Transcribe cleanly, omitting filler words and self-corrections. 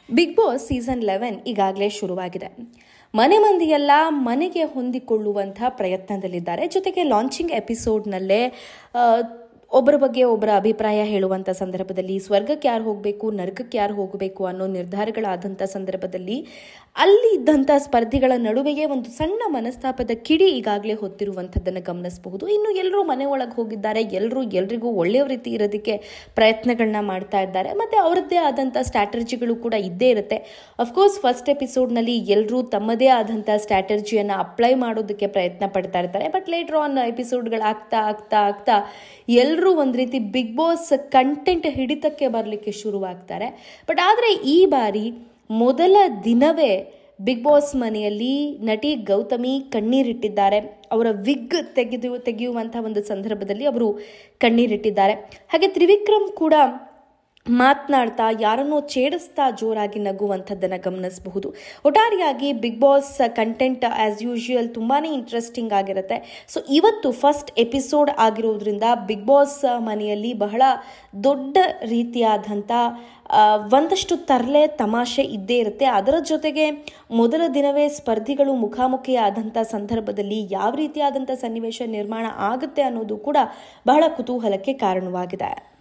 Big boss season 11 ಈಗಾಗಲೇ ಶುರುವಾಗಿದೆ. ಮನೆ ಮಂದಿಯೆಲ್ಲ ಮನೆಗೆ ಹೊಂದಿಕೊಳ್ಳುವಂಥ ಪ್ರಯತ್ನದಲ್ಲಿದ್ದಾರೆ. ಜೊತೆಗೆ ಲಾಂಚಿಂಗ್ ಎಪಿಸೋಡ್ನಲ್ಲೇ ಒಬ್ಬರ ಬಗ್ಗೆ ಒಬ್ಬರ ಅಭಿಪ್ರಾಯ ಹೇಳುವಂಥ ಸಂದರ್ಭದಲ್ಲಿ ಸ್ವರ್ಗಕ್ಕೆ ಯಾರು ಹೋಗಬೇಕು, ನರಕಕ್ಕೆ ಯಾರು ಹೋಗಬೇಕು ಅನ್ನೋ ನಿರ್ಧಾರಗಳಾದಂಥ ಸಂದರ್ಭದಲ್ಲಿ ಅಲ್ಲಿ ಇದ್ದಂಥ ಸ್ಪರ್ಧಿಗಳ ನಡುವೆಯೇ ಒಂದು ಸಣ್ಣ ಮನಸ್ತಾಪದ ಕಿಡಿ ಈಗಾಗಲೇ ಹೊತ್ತಿರುವಂಥದ್ದನ್ನು ಗಮನಿಸಬಹುದು. ಇನ್ನು ಎಲ್ಲರೂ ಮನೆ ಒಳಗೆ ಹೋಗಿದ್ದಾರೆ, ಎಲ್ರಿಗೂ ಒಳ್ಳೆಯ ರೀತಿ ಇರೋದಕ್ಕೆ ಪ್ರಯತ್ನಗಳನ್ನ ಮಾಡ್ತಾ ಇದ್ದಾರೆ. ಮತ್ತು ಅವರದ್ದೇ ಆದಂಥ ಸ್ಟ್ರಾಟಜಿಗಳು ಕೂಡ ಇದ್ದೇ ಇರುತ್ತೆ. ಅಫ್ಕೋರ್ಸ್ ಫಸ್ಟ್ ಎಪಿಸೋಡ್ನಲ್ಲಿ ಎಲ್ಲರೂ ತಮ್ಮದೇ ಆದಂಥ ಸ್ಟ್ರಾಟಜಿಯನ್ನು ಅಪ್ಲೈ ಮಾಡೋದಕ್ಕೆ ಪ್ರಯತ್ನ ಪಡ್ತಾ ಇರ್ತಾರೆ. ಬಟ್ ಲೇಟರ್ ಆನ್ ಎಪಿಸೋಡ್ಗಳು ಆಗ್ತಾ ಎಲ್ಲರೂ ಒಂದು ರೀತಿ ಬಿಗ್ ಬಾಸ್ ಕಂಟೆಂಟ್ ಹಿಡಿತಕ್ಕೆ ಬರಲಿಕ್ಕೆ ಶುರುವಾಗ್ತಾರೆ. ಬಟ್ ಆದರೆ ಈ ಬಾರಿ ಮೊದಲ ದಿನವೇ ಬಿಗ್ ಬಾಸ್ ಮನೆಯಲ್ಲಿ ನಟಿ ಗೌತಮಿ ಕಣ್ಣೀರಿಟ್ಟಿದ್ದಾರೆ. ಅವರ ವಿಗ್ ತೆಗೆಯುವಂಥ ಒಂದು ಸಂದರ್ಭದಲ್ಲಿ ಅವರು ಕಣ್ಣೀರಿಟ್ಟಿದ್ದಾರೆ. ಹಾಗೆ ತ್ರಿವಿಕ್ರಮ್ ಕೂಡ ಮಾತನಾಡ್ತಾ ಯಾರನ್ನೋ ಛೇಡಿಸ್ತಾ ಜೋರಾಗಿ ನಗುವಂಥದ್ದನ್ನು ಗಮನಿಸಬಹುದು. ಒಟ್ಟಾರೆಯಾಗಿ Bigg Boss content as usual ತುಂಬಾ ಇಂಟ್ರೆಸ್ಟಿಂಗ್ ಆಗಿರುತ್ತೆ. ಸೊ ಇವತ್ತು ಫಸ್ಟ್ ಎಪಿಸೋಡ್ ಆಗಿರೋದ್ರಿಂದ ಬಿಗ್ ಬಾಸ್ ಮನೆಯಲ್ಲಿ ಬಹಳ ದೊಡ್ಡ ರೀತಿಯಾದಂಥ ಒಂದಷ್ಟು ತರಲೆ ತಮಾಷೆ ಇದ್ದೇ ಇರುತ್ತೆ. ಅದರ ಜೊತೆಗೆ ಮೊದಲ ದಿನವೇ ಸ್ಪರ್ಧಿಗಳು ಮುಖಾಮುಖಿ ಆದಂಥ ಸಂದರ್ಭದಲ್ಲಿ ಯಾವ ರೀತಿಯಾದಂಥ ಸನ್ನಿವೇಶ ನಿರ್ಮಾಣ ಆಗುತ್ತೆ ಅನ್ನೋದು ಕೂಡ ಬಹಳ ಕುತೂಹಲಕ್ಕೆ ಕಾರಣವಾಗಿದೆ.